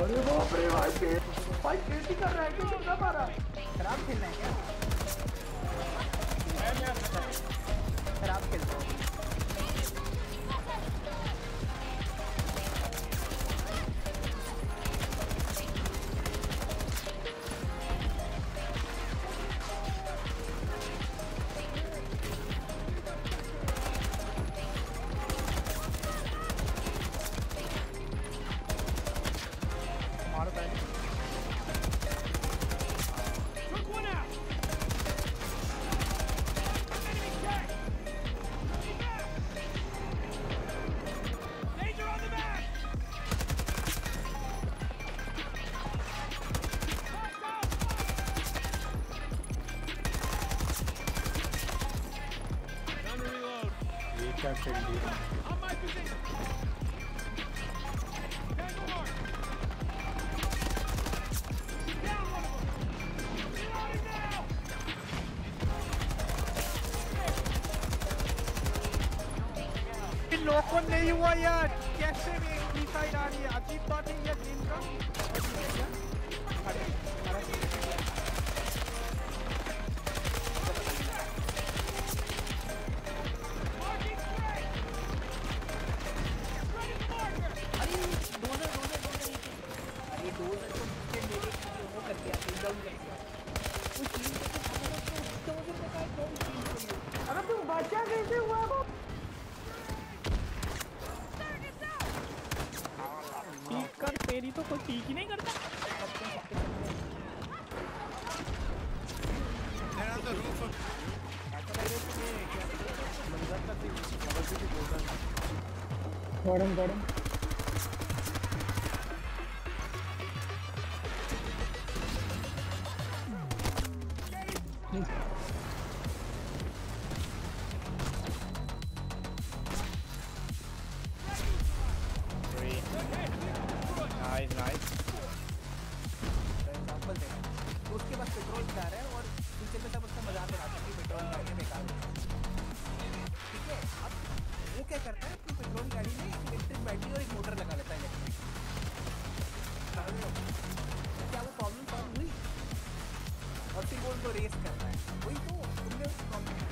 अरे बाप रे भाई कैसी कर रहा है, क्यों कितना मारा? खराब खेलना है क्या? खराब खेल रहा हूँ। लोकल नहीं हुआ यार, कैसे भी एक साइड आ रही है, अजीब बात है यार गेम का। अरे तुम बचा कैसे हुआ? ठीक कर, तेरी तो कोई ठीक ही नहीं करता। Gordon nice. एग्जाम्पल दे तो उसके पास पेट्रोल जा रहा है और पीछे में सब उसका मजाक उड़ाते हैं कि पेट्रोल गाड़ी बेकार है। ठीक है, अब वो क्या करता है कि पेट्रोल गाड़ी में एक इलेक्ट्रिक बैटरी और एक मोटर लगा लेता है इलेक्ट्रिक। क्या वो प्रॉब्लम सॉल्व हुई? और फिर वो उनको रेस करता है, वही तो तुमने प्रॉब्लम।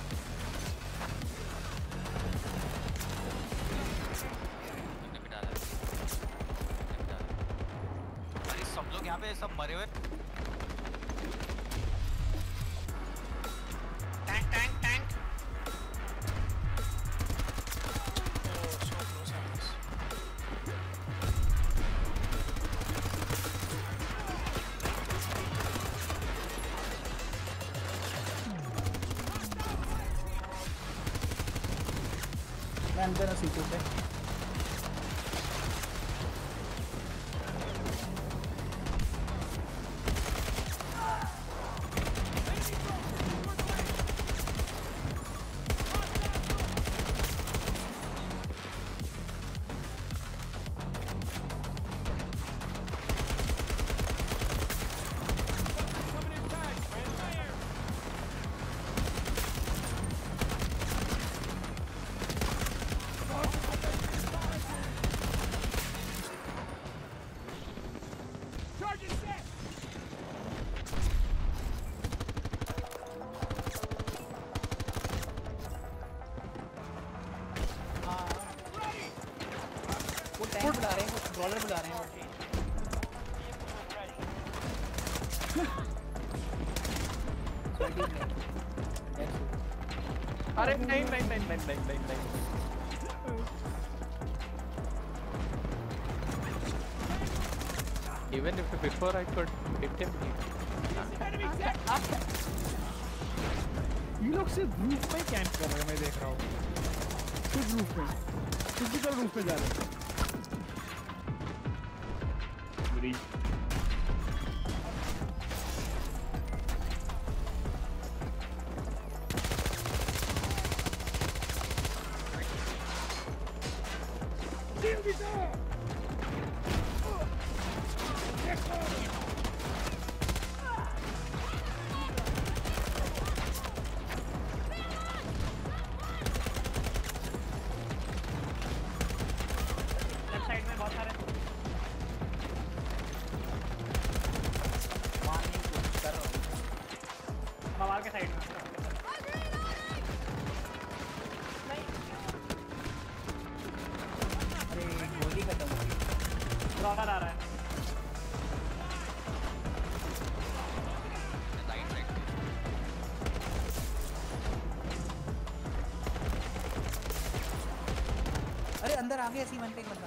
सब लोग यहाँ पे सब मरे हुए। Tank tank tank. मैं अंदर सीटों पे बुला रहे हैं, कंट्रोलर बुला रहे हैं। अरे नहीं। Even if before I could hit him, ये लोग सिर्फ रूफ में कैंप कर रहे हैं, मैं देख रहा हूँ। सिर्फ रूफ में, फिजिकल रूफ में जा रहे हैं। सवार के साइड में नहीं। अरे गोली खत्म हो गई। रॉकर आ रहा है। राइट राइट अरे अंदर आ गया सीमन पे एक बंदा।